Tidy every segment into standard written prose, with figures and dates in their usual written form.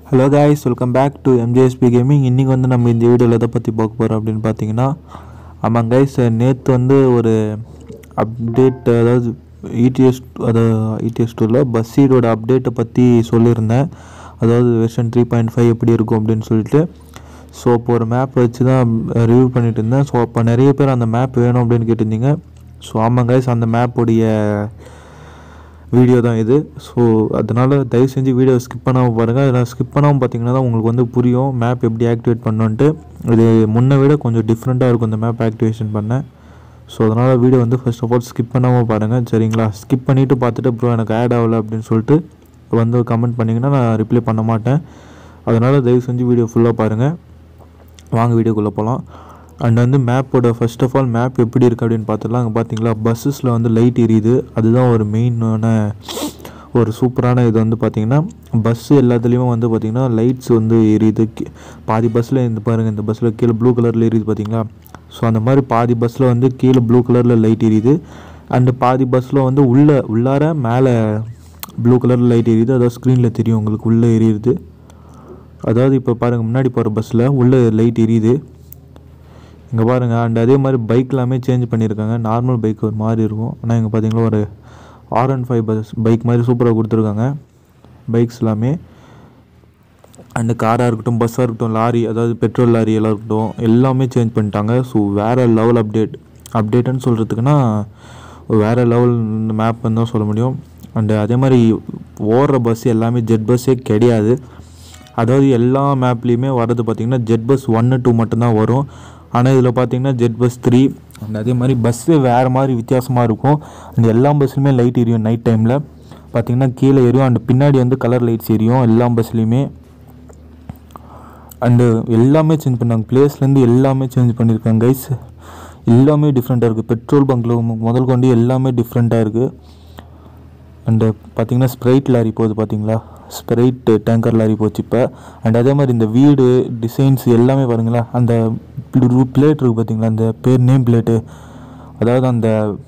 Hello guys, welcome back to MJSB GAMING. இன்னைக்கு வந்து நம்ம இந்த வீடியோல எதை பத்தி பார்க்க போறோம் அப்படினு பாத்தீங்கன்னா, ஆமாங்க गाइस, நேத்து வந்து ஒரு அப்டேட், அதாவது ETS டூல பஸ்ஸீரோட அப்டேட்டை பத்தி சொல்லியிருந்தேன். அதாவது வெர்ஷன் 3.5 எப்படி இருக்கும் அப்படின்னு சொல்லிட்டு. ஸோ இப்போ ஒரு மேப் வச்சு தான் ரிவ்யூ பண்ணிட்டு இருந்தேன். ஸோ அப்போ நிறைய பேர் அந்த மேப் வேணும் அப்படின்னு கேட்டிருந்தீங்க. ஸோ ஆமாங்க गाइस, அந்த மேப்போடைய வீடியோ தான் இது. ஸோ அதனால் தயவு செஞ்சு வீடியோ ஸ்கிப் பண்ணாமல் பாருங்கள். அதனால் ஸ்கிப் பண்ணாமல் பார்த்தீங்கன்னா தான் உங்களுக்கு வந்து புரியும் மேப் எப்படி ஆக்டிவேட் பண்ணோன்ட்டு. இது முன்னை விட கொஞ்சம் டிஃப்ரெண்ட்டாக இருக்கும் இந்த மேப் ஆக்டிவேஷன் பண்ண. ஸோ அதனால் வீடியோ வந்து ஃபர்ஸ்ட் ஆஃப் ஆல் ஸ்கிப் பண்ணாமல் பாருங்கள், சரிங்களா? ஸ்கிப் பண்ணிவிட்டு பார்த்துட்டு அப்புறம் எனக்கு ஆட் ஆகலை அப்படின்னு சொல்லிட்டு வந்து கமெண்ட் பண்ணிங்கன்னா நான் ரிப்ளை பண்ண மாட்டேன். அதனால் தயவு செஞ்சு வீடியோ ஃபுல்லாக பாருங்கள். வாங்க வீடியோக்குள்ளே போகலாம். அண்ட் வந்து மேப்போட ஃபர்ஸ்ட் ஆஃப் ஆல் மேப் எப்படி இருக்குது அப்படின்னு பார்த்துலாம். அங்கே பார்த்தீங்களா பஸ்ஸஸில் வந்து லைட் எரியுது. அதுதான் ஒரு மெயினான ஒரு சூப்பரான இது. வந்து பார்த்திங்கன்னா பஸ்ஸு எல்லாத்துலேயுமே வந்து பார்த்திங்கன்னா லைட்ஸ் வந்து எரியுது. பாதி பஸ்ஸில் இந்த பாருங்கள், இந்த பஸ்ஸில் கீழே ப்ளூ கலரில் எரியுது பார்த்தீங்களா? ஸோ அந்த மாதிரி பாதி பஸ்ஸில் வந்து கீழே ப்ளூ கலரில் லைட் எரியுது. அண்டு பாதி பஸ்ஸில் வந்து உள்ளார மேலே ப்ளூ கலரில் லைட் எரியுது. அதாவது ஸ்க்ரீனில் தெரியும் உங்களுக்கு உள்ளே எரியுது. அதாவது இப்போ பாருங்கள், முன்னாடி போகிற பஸ்ஸில் உள்ளே லைட் எரியுது இங்கே பாருங்கள். அண்ட் அதே மாதிரி பைக் எல்லாமே சேஞ்ச் பண்ணியிருக்காங்க. நார்மல் பைக் ஒரு மாதிரி இருக்கும், ஆனால் இங்கே பார்த்தீங்கன்னா ஒரு R15 பைக் மாதிரி சூப்பராக கொடுத்துருக்காங்க பைக்ஸ் எல்லாமே. அண்டு காராக இருக்கட்டும், பஸ்ஸாக இருக்கட்டும், லாரி, அதாவது பெட்ரோல் லாரி எல்லாம் இருக்கட்டும், எல்லாமே சேஞ்ச் பண்ணிட்டாங்க. ஸோ வேறு லெவல் அப்டேட்டுன்னு சொல்கிறதுக்குன்னா வேறு லெவல் மேப் தான் சொல்ல முடியும். அண்டு அதே மாதிரி ஓடுற பஸ் எல்லாமே ஜெட் பஸ்ஸே கிடையாது. அதாவது எல்லா மேப்லேயுமே வர்றது பார்த்திங்கன்னா ஜெட் பஸ் 1, 2 மட்டும்தான் வரும். ஆனால் இதில் பார்த்தீங்கன்னா ஜெட் பஸ் 3 அண்ட் அதே மாதிரி பஸ்ஸு வேறு மாதிரி வித்தியாசமாக இருக்கும். அந்த எல்லா பஸ்ஸுலையுமே லைட் எரியும் நைட் டைமில் பார்த்திங்கன்னா, கீழே எரியும். அண்டு பின்னாடி வந்து கலர் லைட்ஸ் எரியும் எல்லா பஸ்லேயுமே. அண்டு எல்லாமே சேஞ்ச் பண்ணாங்க, பிளேஸ்லேருந்து எல்லாமே சேஞ்ச் பண்ணியிருக்காங்க கைஸ். எல்லாமே டிஃப்ரெண்ட்டாக இருக்குது. பெட்ரோல் பங்க்கில் முதல் கொண்டு எல்லாமே டிஃப்ரெண்ட்டாக இருக்குது. அண்டு பார்த்திங்கன்னா ஸ்ப்ரைட் லாரி போகுது பார்த்தீங்களா, ஸ்ப்ரைட் டேங்கர் லாரி போச்சு இப்போ. அண்ட் அதே மாதிரி இந்த வீடு டிசைன்ஸ் எல்லாமே பாருங்களேன். அந்த பிளேட் இருக்குது பார்த்தீங்களா, அந்த பேர் நேம் பிளேட்டு, அதாவது அந்த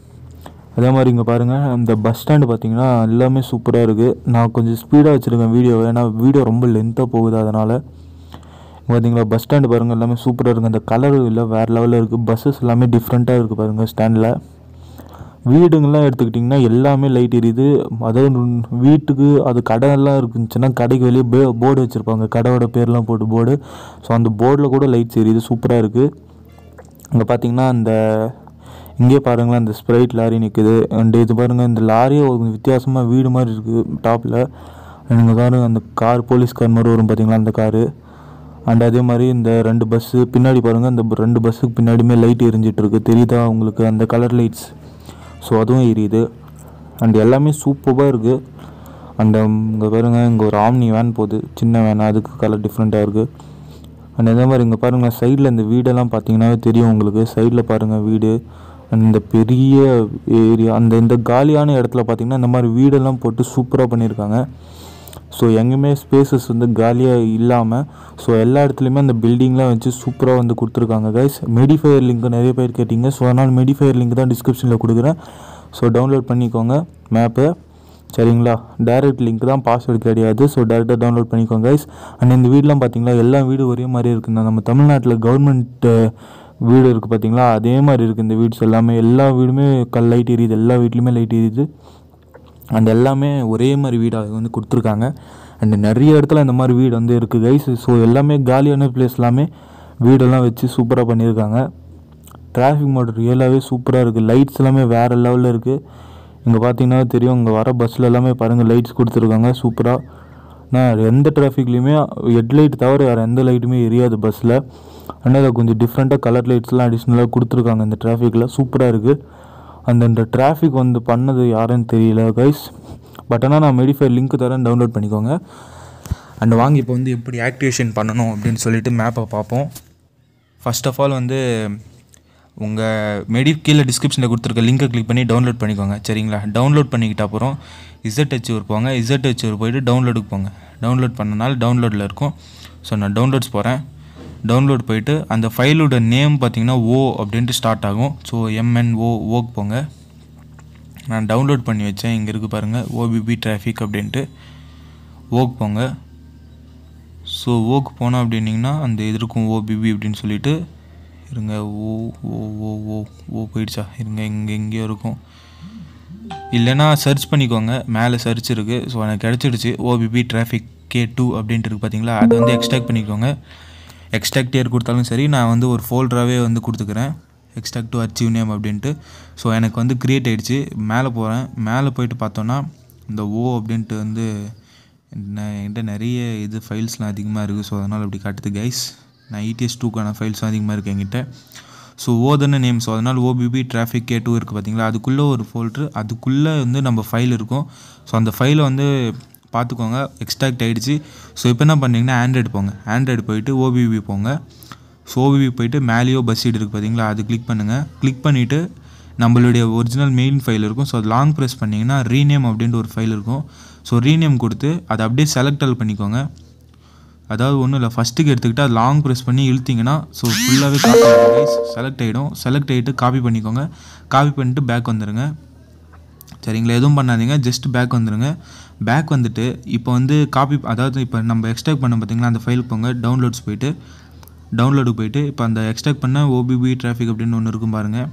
அதே மாதிரி இங்கே பாருங்கள் அந்த பஸ் ஸ்டாண்டு பார்த்தீங்கன்னா எல்லாமே சூப்பராக இருக்குது. நான் கொஞ்சம் ஸ்பீடாக வச்சுருக்கேன் வீடியோவை, ஏன்னா வீடியோ ரொம்ப லென்த்தாக போகுது. அதனால் பார்த்தீங்களா பஸ் ஸ்டாண்டு பாருங்கள் எல்லாமே சூப்பராக இருக்குது. அந்த கலர் இல்லை வேறு லெவலில் இருக்குது. பஸ்ஸஸ் எல்லாமே டிஃப்ரெண்ட்டாக இருக்குது பாருங்கள் ஸ்டாண்டில். வீடுங்கள்லாம் எடுத்துக்கிட்டிங்கன்னா எல்லாமே லைட் எரியுது. அதாவது வீட்டுக்கு அது கடையெல்லாம் இருந்துச்சுன்னா கடைக்கு வெளியே போர்டு வச்சுருப்பாங்க, கடையோட பேர்லாம் போட்டு போர்டு. ஸோ அந்த போர்டில் கூட லைட்ஸ் எரியுது, சூப்பராக இருக்குது. அங்கே பார்த்தீங்கன்னா அந்த இங்கே பாருங்களேன் அந்த ஸ்ப்ரைட் லாரி நிற்குது. அண்ட் இது பாருங்கள், இந்த லாரியே ஒரு வித்தியாசமாக வீடு மாதிரி இருக்குது டாப்பில். நீங்கள் பாருங்கள் அந்த கார், போலீஸ் கார் மாதிரி வரும் பார்த்தீங்களா அந்த காரு. அண்ட் அதே மாதிரி இந்த 2 பஸ்ஸு பின்னாடி பாருங்கள், அந்த 2 பஸ்ஸுக்கு பின்னாடியுமே லைட் எரிஞ்சிட்ருக்கு, தெரியுதா உங்களுக்கு அந்த கலர் லைட்ஸ்? ஸோ அதுவும் எரியுது. அண்ட் எல்லாமே சூப்பராக இருக்குது. அண்ட் இங்கே பாருங்கள், இங்கே ஒரு ஆம்னி வேன் போகுது, சின்ன வேன், அதுக்கு கலர் டிஃப்ரெண்ட்டாக இருக்குது. அண்ட் அதே மாதிரி இங்கே பாருங்கள் சைடில் இந்த வீடெல்லாம் பார்த்தீங்கன்னாவே தெரியும் உங்களுக்கு. சைடில் பாருங்கள் வீடு. அண்ட் இந்த பெரிய ஏரியா, இந்த காலியான இடத்துல பார்த்திங்கன்னா இந்த மாதிரி வீடெல்லாம் போட்டு சூப்பராக பண்ணியிருக்காங்க. ஸோ எங்கேயுமே ஸ்பேசஸ் வந்து காலியாக இல்லாமல், ஸோ எல்லா இடத்துலையுமே அந்த பில்டிங்லாம் வச்சு சூப்பராக வந்து கொடுத்துருக்காங்க கைஸ். மெடிஃபயர் லிங்க் நிறைய பேர் கேட்டிங்க. ஸோ அதனால் மெடிஃபயர் லிங்க் தான் டிஸ்கிரிப்ஷனில் கொடுக்குறேன். ஸோ டவுன்லோட் பண்ணிக்கோங்க மேப்பை, சரிங்களா? டைரெக்ட் லிங்க் தான், பாஸ்வேர்டு கிடையாது. ஸோ டேரெக்டாக டவுன்லோட் பண்ணிக்கோங்க கைஸ். அண்ட் இந்த வீடெலாம் பார்த்தீங்களா எல்லா வீடு ஒரே மாதிரி இருக்குங்க. நம்ம தமிழ்நாட்டில் கவர்மெண்ட் வீடு இருக்குது பார்த்தீங்களா, அதே மாதிரி இருக்குது இந்த வீட்ஸ் எல்லாமே. எல்லா வீடுமே லைட் எரியுது, எல்லா வீட்லேயுமே லைட் எரியுது. அண்ட் எல்லாமே ஒரே மாதிரி வீடாக வந்து கொடுத்துருக்காங்க. அண்ட் நிறைய இடத்துல இந்த மாதிரி வீடு வந்து இருக்குது கைஸ். ஸோ எல்லாமே காலியான பிளேஸ் எல்லாமே வீடெல்லாம் வச்சு சூப்பராக பண்ணியிருக்காங்க. டிராஃபிக் மோட் ரியலாகவே சூப்பராக இருக்குது. லைட்ஸ் எல்லாமே வேறு லெவலில் இருக்குது. இங்கே பார்த்தீங்கன்னா தெரியும், இங்கே வர பஸ்ஸில் எல்லாமே பாருங்கள் லைட்ஸ் கொடுத்துருக்காங்க சூப்பராக. நான் எந்த டிராஃபிக்லேயுமே ஹெட்லைட் தவிர வேறு எந்த லைட்டுமே எரியாது பஸ்ஸில். ஆனால் அதை கொஞ்சம் டிஃப்ரெண்ட்டாக கலர் லைட்ஸ்லாம் அடிஷ்னலாக கொடுத்துருக்காங்க இந்த டிராஃபிக்கில், சூப்பராக இருக்குது. அந்த டிராஃபிக் வந்து பண்ணது யாருன்னு தெரியல கைஸ். பட் ஆனால் நான் மெடிஃபயர் லிங்க் தரேன், டவுன்லோட் பண்ணிக்கோங்க. அண்ட் வாங்கி இப்போ வந்து எப்படி ஆக்டிவேஷன் பண்ணணும் அப்படின்னு சொல்லிட்டு மேப்பை பார்ப்போம். ஃபர்ஸ்ட் ஆஃப் ஆல் வந்து உங்கள் கீழே டிஸ்கிரிப்ஷனில் கொடுத்துருக்க லிங்கை கிளிக் பண்ணி டவுன்லோட் பண்ணிக்கோங்க, சரிங்களா? டவுன்லோட் பண்ணிக்கிட்ட அப்புறம் ZAchiever போங்க. ZAchiever போய்ட்டு டவுன்லோடுக்கு போங்க. டவுன்லோட் பண்ணனால டவுன்லோடில் இருக்கும். ஸோ நான் டவுன்லோட்ஸ் போகிறேன். டவுன்லோட் போயிட்டு அந்த ஃபைலோட நேம் பார்த்திங்கன்னா அப்படின்ட்டு ஸ்டார்ட் ஆகும். ஸோ MNOக்கு போங்க. நான் டவுன்லோட் பண்ணி வச்சேன், இங்கே இருக்குது பாருங்கள் OBB டிராஃபிக் அப்படின்ட்டு. போங்க. ஸோ ஓக்கு போனோம் அப்படின்னிங்கன்னா அந்த இது இருக்கும் ஓபிபி அப்படின்னு சொல்லிட்டு இருங்க. ஓ ஓ ஓ ஓ ஓ போயிடுச்சா? இருங்க, எங்கேயோ இருக்கும். இல்லைன்னா சர்ச் பண்ணிக்கோங்க, மேலே சர்ச் இருக்குது. ஸோ எனக்கு கிடச்சிடுச்சு. ஓபிபி டிராஃபிக் K2 அப்படின்ட்டு இருக்குது பார்த்தீங்களா? அதை வந்து எக்ஸ்ட்ராக்ட் பண்ணிக்கோங்க. எக்ஸ்ட்ராக்ட் இயர் கொடுத்தாலும் சரி, நான் வந்து ஒரு ஃபோல்டராகவே வந்து கொடுத்துக்கிறேன், எக்ஸ்ட்ராக்ட் டு அச்சீவ் நேம் அப்படின்ட்டு. ஸோ எனக்கு வந்து க்ரியேட் ஆகிடுச்சு. மேலே போகிறேன். மேலே போயிட்டு பார்த்தோன்னா இந்த ஓ அப்படின்ட்டு வந்து என்கிட்ட நிறைய இது ஃபைல்ஸ்லாம் அதிகமாக இருக்குது. ஸோ அதனால் அப்படி காட்டுது கைஸ். நான் ETS 2க்கான ஃபைல்ஸும் அதிகமாக இருக்குது என்கிட்ட. ஸோ ஓதான நேம். ஸோ அதனால் ஓபிபி டிராஃபிக் K2 இருக்குது பார்த்தீங்களா? அதுக்குள்ளே ஒரு ஃபோல்ட்ரு, அதுக்குள்ளே வந்து நம்ம ஃபைல் இருக்கும். ஸோ அந்த ஃபைலை வந்து பார்த்துக்கோங்க. எக்ஸ்ட்ராக்ட் ஆகிடுச்சு. ஸோ இப்போ என்ன பண்ணிங்கன்னா ஆண்ட்ராய்டு போங்க. ஆண்ட்ராய்டு போயிட்டு ஓபிபி போங்க. ஸோ ஓபிபி போயிட்டு மேலேயோ பஸ் சீட் இருக்குது பார்த்தீங்களா? அது கிளிக் பண்ணுங்கள். கிளிக் பண்ணிவிட்டு நம்மளுடைய ஒரிஜினல் மெயின் ஃபைல் இருக்கும். ஸோ அது லாங் ப்ரெஸ் பண்ணிங்கன்னா ரீநேம் அப்படின்ட்டு ஒரு ஃபைல் இருக்கும். ஸோ ரீநேம் கொடுத்து அதை அப்படியே செலக்டல் பண்ணிக்கோங்க. அதாவது ஒன்றும் இல்லை, ஃபஸ்ட்டுக்கு எடுத்துக்கிட்டு அது லாங் ப்ரெஸ் பண்ணி இழுத்திங்கன்னா ஸோ ஃபுல்லாகவே காப்பி ஆகிடும், செலக்ட் ஆகிடும். செலக்ட் ஆகிட்டு காப்பி பண்ணிக்கோங்க. காப்பி பண்ணிட்டு பேக் வந்துடுங்க. சரிங்களா? எதுவும் பண்ணாதீங்க, ஜஸ்ட் பேக் வந்துடுங்க. பேக் வந்துட்டு இப்போ வந்து காப்பி, அதாவது இப்போ நம்ம எக்ஸ்ட்ராக்ட் பண்ண பார்த்தீங்களா அந்த ஃபைலுக்கு போங்க. டவுன்லோட்ஸ் போயிட்டு டவுன்லோடுக்கு போயிட்டு இப்போ அந்த எக்ஸ்ட்ராக்ட் பண்ண ஓபிபி டிராஃபிக் அப்படின்னு ஒன்று இருக்கும் பாருங்கள்.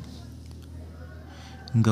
இங்கே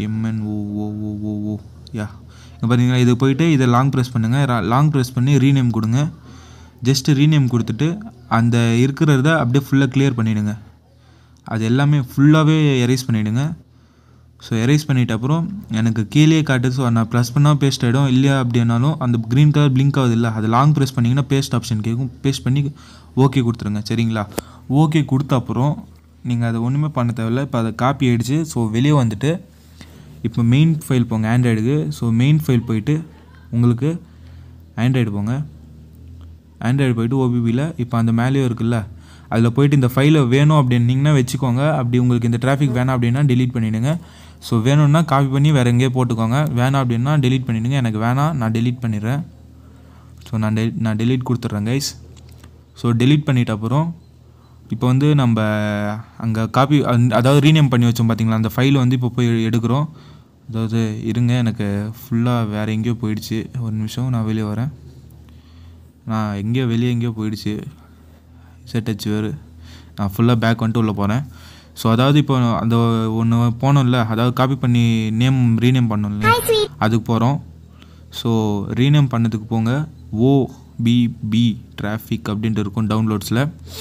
MNOOOO யா, இங்கே பார்த்தீங்களா? இது போயிட்டு இதை லாங் ப்ரெஸ் பண்ணுங்கள். லாங் ப்ரெஸ் பண்ணி ரீநேம் கொடுங்க. ஜஸ்ட்டு ரீநேம் கொடுத்துட்டு அந்த இருக்கிறத அப்படியே ஃபுல்லாக கிளியர் பண்ணிவிடுங்க. அது எல்லாமே ஃபுல்லாகவே எரேஸ் பண்ணிவிடுங்க. ஸோ எரேஸ் பண்ணிவிட்ட அப்புறம் எனக்கு கீழே காட்டுது. ஸோ நான் ப்ரெஸ் பண்ணால் பேஸ்ட் ஆகிடும். இல்லையா அப்படின்னாலும் அந்த க்ரீன் கலர் பிளிங்க் ஆகுது இல்லை, அது லாங் ப்ரெஸ் பண்ணிங்கன்னா பேஸ்ட் ஆப்ஷன் கேட்கும். பேஸ்ட் பண்ணி ஓகே கொடுத்துருங்க. சரிங்களா? ஓகே கொடுத்த அப்புறம் நீங்கள் அதை ஒன்றுமே பண்ண தேவையில்லை. இப்போ அதை காப்பி ஆகிடுச்சு. ஸோ வெளியே வந்துட்டு இப்போ மெயின் ஃபைல் போங்க ஆண்ட்ராய்டுக்கு. ஸோ மெயின் ஃபைல் போயிட்டு உங்களுக்கு ஆண்ட்ராய்டு போங்க. ஆண்ட்ராய்டு போய்ட்டு ஓபிபியில் இப்போ அந்த மேலேயோ இருக்குல்ல, அதில் போய்ட்டு இந்த ஃபைலை வேணும் அப்படின்னிங்கன்னா வச்சுக்கோங்க. அப்படி உங்களுக்கு இந்த டிராஃபிக் வேணாம் அப்படின்னா டெலீட் பண்ணிவிடுங்க. ஸோ வேணும்னா காப்பி பண்ணி வேறு எங்கேயோ போட்டுக்கோங்க. வேணாம் அப்படின்னா டெலீட் பண்ணிவிடுங்க. எனக்கு வேணாம், நான் டெலீட் பண்ணிடுறேன். ஸோ நான் டெலீட் கொடுத்துட்றேன் கைஸ். ஸோ டெலீட் பண்ணிட்ட அப்புறம் இப்போ வந்து நம்ம அங்கே காப்பி அதாவது ரீநேம் பண்ணி வச்சோம் பார்த்தீங்களா, அந்த ஃபைலை வந்து இப்போ போய் எடுக்கிறோம். அதாவது இருங்க, எனக்கு ஃபுல்லாக வேறு எங்கேயோ போயிடுச்சு. ஒரு நிமிஷம், நான் வெளியே வரேன். நான் எங்கேயோ போயிடுச்சு ZAchiever. நான் ஃபுல்லாக பேக் வந்துட்டு உள்ளே போகிறேன். ஸோ அதாவது இப்போ அந்த ஒன்று போனோம்ல, அதாவது காப்பி பண்ணி ரீநேம் பண்ணோம்ல, அதுக்கு போகிறோம். ஸோ ரீநேம் பண்ணதுக்கு போங்க. ஓபிபி டிராஃபிக் அப்படின்ட்டு இருக்கும் டவுன்லோட்ஸில்.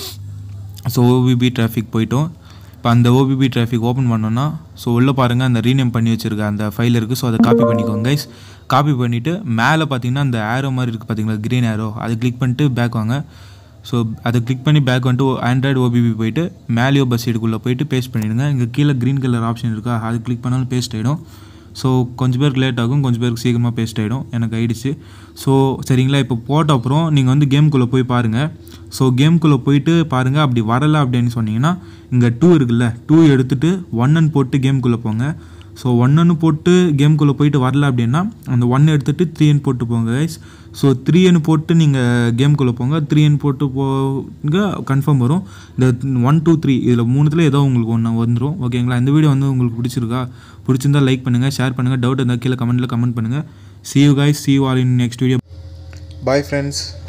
ஸோ ஓபிபி டிராஃபிக் போய்ட்டோம். இப்போ அந்த ஓபிபி டிராஃபிக் ஓப்பன் பண்ணோன்னா ஸோ உள்ளே பாருங்கள் அந்த ரீநேம் பண்ணி வச்சுருக்க அந்த ஃபைல் இருக்குது. ஸோ அதை காப்பி பண்ணிக்கோங்க கைஸ். காப்பி பண்ணிவிட்டு மேலே பார்த்தீங்கன்னா அந்த ஆரோ மாதிரி இருக்குது பார்த்தீங்களா, க்ரீன் ஆரோ, அதை கிளிக் பண்ணிட்டு பேக் வாங்க. ஸோ அதை கிளிக் பண்ணி பேக் வந்துட்டு ஆண்ட்ராய்டு ஓபிபி போயிட்டு மேலேயோ பஸ் சைடுக்குள்ளே போயிட்டு பேஸ்ட் பண்ணிவிடுங்க. இங்கே கீழே க்ரீன் கலர் ஆப்ஷன் இருக்கா, அது கிளிக் பண்ணாலும் பேஸ்ட் ஆகிடும். ஸோ கொஞ்சம் பேருக்கு லேட் ஆகும், கொஞ்சம் பேருக்கு சீக்கிரமாக பேஸ்ட் ஆகிடும். எனக்கு ஆகிடுச்சு. ஸோ சரிங்களா? இப்போ போட்ட அப்புறம் நீங்கள் வந்து கேம்குள்ளே போய் பாருங்கள். ஸோ கேம்குள்ளே போயிட்டு பாருங்கள். அப்படி வரலை அப்படின்னு சொன்னீங்கன்னா இங்கே 2 இருக்குல்ல, 2 எடுத்துகிட்டு 1 போட்டு கேம்குள்ளே போங்க. ஸோ 1 போட்டு கேம்குள்ளே போயிட்டு வரல அப்படின்னா அந்த 1 எடுத்துகிட்டு 3 போட்டு போங்க கைஸ். ஸோ 3 போட்டு நீங்கள் கேம்குள்ளே போங்க. 3 போட்டு போங்க, கன்ஃபார்ம் வரும். இந்த 1 2 3 இதில் 3த்தில் ஏதோ உங்களுக்கு ஒன்று வந்துடும். ஓகேங்களா? இந்த வீடியோ வந்து உங்களுக்கு பிடிச்சிருந்தா லைக் பண்ணுங்கள், ஷேர் பண்ணுங்கள். டவுட் இருந்தால் கீழே கமெண்ட் பண்ணுங்கள். See you guys, see you all in next video. Bye friends.